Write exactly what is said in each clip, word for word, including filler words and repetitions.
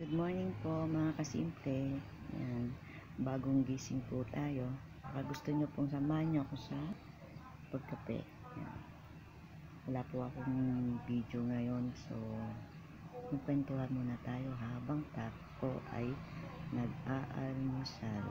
Good morning po mga kasimple. Yan. Bagong gising po tayo. Baka gusto nyo pong samahan nyo ako sa pagkape. Yan. Wala po akong video ngayon. So, magkwentuhan muna tayo habang ako ay nag-aalmusal.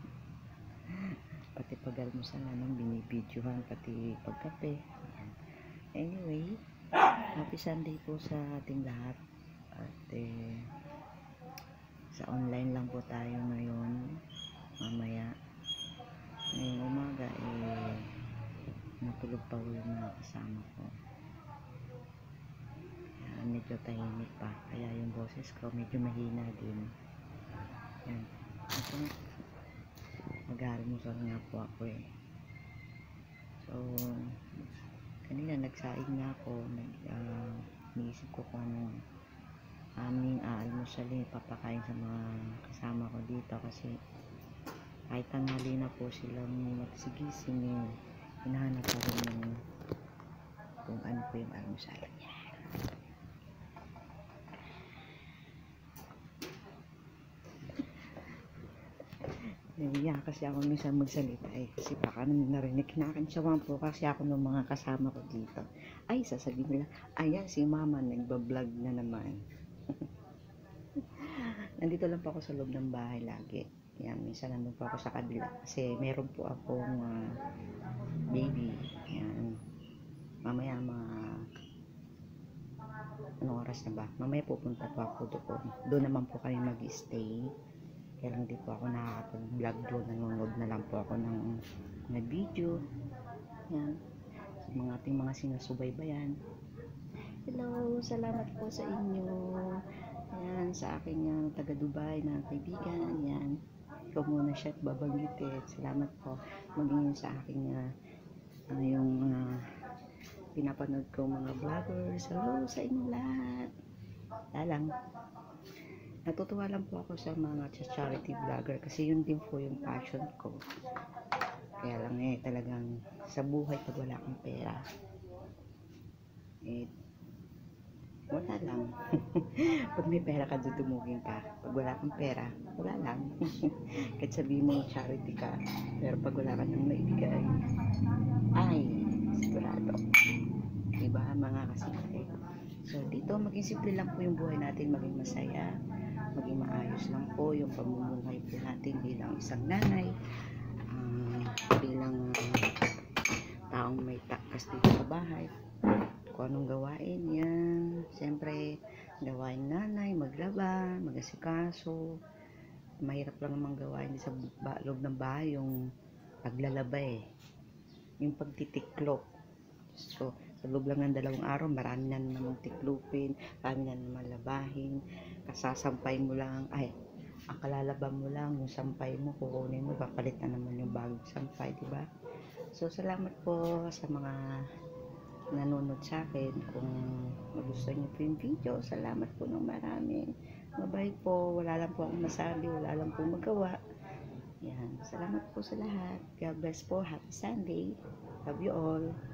Pati pag-almusal naman binibidyohan, pati pagkape. Yan. Anyway, happy Sunday po sa ating lahat. At eh, sa online lang po tayo ngayon. Mamaya ngayong umaga eh natulog pa po yung mga kasama ko. Kaya medyo tahimik pa, kaya yung boses ko medyo mahina din. Yan. Ito, mag-aalmusal nga po ako eh. So kanina nagsaing nga ako, nag uh, niisip ko kung anong aming aalmusalin, papakain sa mga kasama ko dito kasi kahit tanghali na po silang magsigising eh, hinahanap pa rin yung kung ano po yung almusal. Naiya kasi ako minsan magsalita eh, kasi baka naman narinig, kinakansyawan po kasi ako ng mga kasama ko dito. Ay, sasabihin nila, ayan si mama nagbablog na naman. Nandito lang po ako sa loob ng bahay lagi. Yan, minsan nandun po ako sa kabila kasi meron po akong uh, baby. Yan. Mamaya mga anong oras na ba? Mamaya pupunta po ako doon. Doon naman po kami mag-stay. Kaya lang di po ako nakakapag-vlog doon. Nanonood na lang po ako ng, ng video. Yan. Sa mga ating mga sinusubaybayan. Hello, salamat po sa inyo. Ayan, sa aking uh, taga Dubai na kaibigan. Ayan, ikaw muna siya at babanggitin. Salamat po. Maging sa aking uh, uh, yung uh, pinapanood ko mga vloggers. Hello sa inyo lahat. Lalang. Natutuwa lang po ako sa mga charity vlogger kasi yun din po yung passion ko. Kaya lang eh, talagang sa buhay pag wala kang pera, eh, wala lang. Pag may pera ka, dudumugin ka. Pag wala kang pera, wala lang. Kahit sabihin mo charity ka, pero pag wala ka nang maibigay, ay, sigurado. Diba mga kasimple? So dito, maging simple lang po yung buhay natin, maging masaya, maging maayos lang po yung pamumuhay po natin bilang isang nanay, uh, bilang uh, taong may takas dito sa bahay. Kung anong gawain yan, siyempre gawain nanay, maglaba, magasikaso. Mahirap lang namang gawain sa loob ng bahay yung paglalaba eh, yung pagtitiklop. So sa loob lang ng dalawang araw, marami na namang tiklupin, marami na namang labahin. Kasasampay mo lang, ay ang kalalaba mo lang, yung sampay mo kukunin mo, papalit na naman yung bagong sampay, diba? So salamat po sa mga nanonood sa akin. Kung magustuhan niyo po yung video, salamat po ng marami. Mabait po, wala lang po akong masabi, wala lang po magawa. Yan, salamat po sa lahat. God bless po, happy Sunday. Love you all.